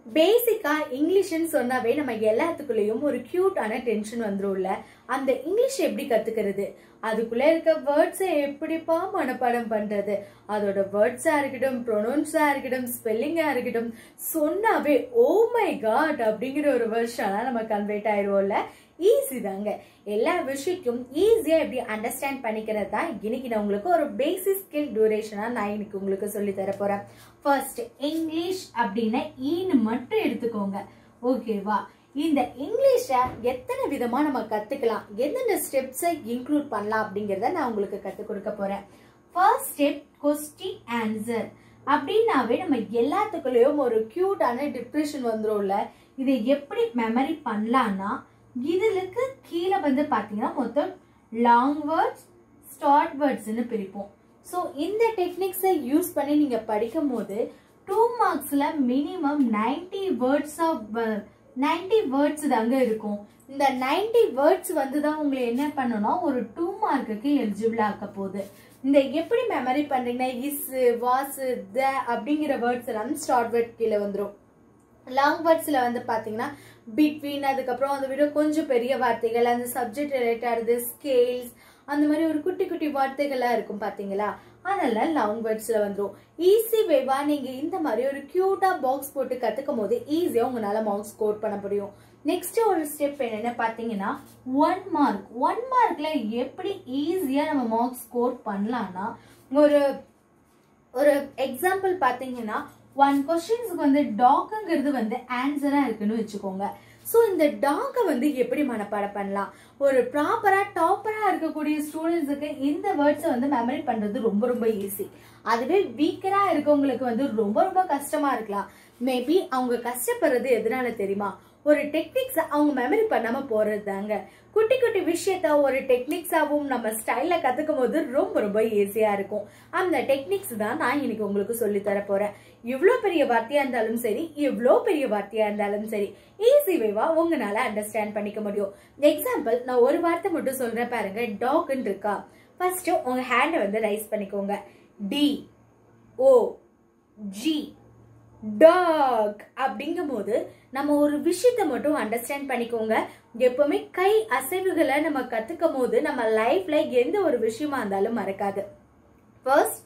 பேசிக்கா இங்கிலீஷ்னு சொன்னாவே நம்ம எல்லாத்துக்குள்ளேயும் ஒரு கியூட்டான டென்ஷன் வந்துரும்ல. அந்த இங்கிலீஷ் எப்படி கத்துக்கிறது, அதுக்குள்ள இருக்க வேர்ட்ஸை எப்படிப்பா மனப்பாடம் பண்றது, அதோட வேர்ட்ஸா இருக்கட்டும், ப்ரொனவுன்ஸா இருக்கட்டும், ஸ்பெல்லிங்கா இருக்கட்டும், சொன்னாவே ஓ மை காட் அப்படிங்கிற ஒரு வெர்ஷனா நம்ம கன்வெர்ட் ஆயிடுவோம்ல. ஈஸி தாங்க. எல்லா விஷயத்தையும் ஈஸியா எப்படி அண்டர்ஸ்டாண்ட் பண்ணிக்கிறது தான் இன்னைக்கு நான் உங்களுக்கு ஒரு பேசிக் ஸ்கில் டியூரேஷனா நான் இன்னைக்கு உங்களுக்கு சொல்லி தர போறேன். ஃபர்ஸ்ட் இங்கிலீஷ் அப்படின்னா ஈன்னு மட்டும் எடுத்துக்கோங்க, ஓகேவா? இந்த இங்கிலீஷ எத்தனை விதமா நம்ம கத்துக்கலாம், எந்தெந்த ஸ்டெப்ஸை இன்க்ளூட் பண்ணலாம் அப்படிங்கறத நான் உங்களுக்கு கத்துக் கொடுக்க போறேன். First step question answer. அப்படின்னாவே நம்ம எல்லாத்துக்குள்ளேயும் ஒரு கியூட்டான டிப்ரெஷன் வந்துரும்ல. இதை எப்படி மெமரி பண்ணலாம்னா, இதுக்கு கீழே வந்து பாத்தீங்கன்னா மொத்தம் லாங் வேர்ட்ஸ், ஷார்ட் வேர்ட்ஸ்னு பிரிப்போம். ஸோ இந்த டெக்னிக்ஸை யூஸ் பண்ணி நீங்க படிக்கும் போது 2 மார்க்ஸ்ல மினிமம் 90 வேர்ட்ஸ் தாங்க இருக்கும். இந்த 90 வேர்ட்ஸ் வந்து தான் உங்களை என்ன பண்ணணும்னா ஒரு 2 மார்க்குக்கு எலிஜிபிள் ஆக்க போகுது. இந்த எப்படி மெமரி பண்றீங்கன்னா, இஸ், வாஸ், த அப்படிங்கிற வேர்ட்ஸ் எல்லாம் ஷார்ட் வேர்ட் கீழே வந்துடும். லாங் வேர்ட்ஸ்ல வந்து பாத்தீங்கன்னா பிட்வீன், அதுக்கப்புறம் அதை விட கொஞ்சம் பெரிய வார்த்தைகள், அந்த சப்ஜெக்ட் ரிலேட்டட், ஸ்கேல்ஸ், அந்த மாதிரி ஒரு குட்டி குட்டி வார்த்தைகளா இருக்கும் பாத்தீங்களா, அதெல்லாம் லாங் வேர்ட்ஸ்ல வந்துடும். ஈஸி வேவா நீங்க இந்த மாதிரி ஒரு கியூட்டா பாக்ஸ் போட்டு கத்துக்கும் போது ஈஸியா உங்களால மார்க்ஸ் ஸ்கோர் பண்ண முடியும். நெக்ஸ்ட் ஒரு ஸ்டெப் என்னன்னு பாத்தீங்கன்னா 1 மார்க். 1 மார்க்ல எப்படி ஈஸியா நம்ம மார்க்ஸ் ஸ்கோர் பண்ணலாம்னா, ஒரு எக்ஸாம்பிள் பாத்தீங்கன்னா 1 கொஸ்டின்ஸ்க்கு வந்து டாக்ங்கிறது வந்து ஆன்சரா இருக்குன்னு வச்சுக்கோங்க. ஸோ இந்த டாக்கை வந்து எப்படி மனப்பாடம் பண்ணலாம், ஒரு ப்ராப்பரா டாப்பரா இருக்கக்கூடிய ஸ்டூடெண்ட்ஸுக்கு இந்த வேர்ட்ஸை வந்து மெமரி பண்றது ரொம்ப ரொம்ப ஈஸி. அதுவே வீக்கரா இருக்கவங்களுக்கு வந்து ரொம்ப ரொம்ப கஷ்டமா இருக்கலாம். மேபி அவங்க கஷ்டப்படுறது எதனால தெரியுமா, ஒரு டெக்னிக்ஸ் அவங்க மெமரி பண்ணாம போறது தாங்க. குட்டி குட்டி விஷயத்த ஒரு டெக்னிக்ஸாவும் நம்ம ஸ்டைல்ல கத்துக்கும் போது ரொம்ப ரொம்ப ஈஸியா இருக்கும். அந்த டெக்னிக்ஸ் தான் நான் இன்னைக்கு உங்களுக்கு சொல்லி தர போறேன். இவ்வளவு பெரிய வார்த்தையா இருந்தாலும் சரி, எவ்வளவு பெரிய வார்த்தையா இருந்தாலும் சரி, ஈஸி வேவா உங்களால அண்டர்ஸ்டாண்ட் பண்ணிக்க முடியும். எக்ஸாம்பிள் நான் ஒரு வார்த்தை மட்டும் சொல்றேன் பாருங்க. டாக்னு இருக்கா, ஃபர்ஸ்ட் உங்க ஹேண்டை வந்து ரைஸ் பண்ணிக்கோங்க. DOG டாக் அப்படிங்கும் போது நம்ம ஒரு விஷயத்த மட்டும் அண்டர்ஸ்டாண்ட் பண்ணிக்கோங்க. எப்பவுமே கை அசைவுகளை நம்ம கத்துக்கும் போது நம்ம லைஃப்ல எந்த ஒரு விஷயமா இருந்தாலும் மறக்காது. ஃபர்ஸ்ட்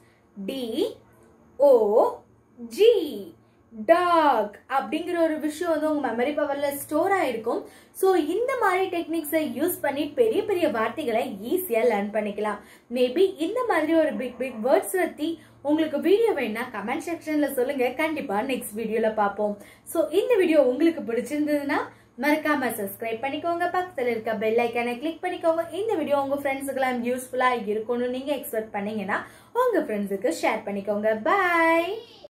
DOG டாக் அப்படிங்கிற ஒரு விஷயம் வந்து உங்க மெமரி பவர்ல ஸ்டோர் ஆயிருக்கும். ஸோ இந்த மாதிரி டெக்னிக்ஸை யூஸ் பண்ணி பெரிய பெரிய வார்த்தைகளை ஈஸியா லேர்ன் பண்ணிக்கலாம். மேபி இந்த மாதிரி ஒரு பிக் வேர்ட்ஸ் பத்தி உங்களுக்கு வீடியோ வேணா கமெண்ட் செக்ஷன்ல சொல்லுங்க, கண்டிப்பா நெக்ஸ்ட் வீடியோல பார்ப்போம். ஸோ இந்த வீடியோ உங்களுக்கு பிடிச்சிருந்ததுன்னா மறக்காம சப்ஸ்கிரைப் பண்ணிக்கோங்க, பக்கத்துல இருக்க பெல் ஐக்கானை கிளிக் பண்ணிக்கோங்க. இந்த வீடியோ உங்க ஃப்ரெண்ட்ஸுக்கெல்லாம் யூஸ்ஃபுல்லா இருக்கும்னு நீங்க எக்ஸ்பெக்ட் பண்ணீங்கன்னா உங்க ஃப்ரெண்ட்ஸுக்கு ஷேர் பண்ணிக்கோங்க. பாய்.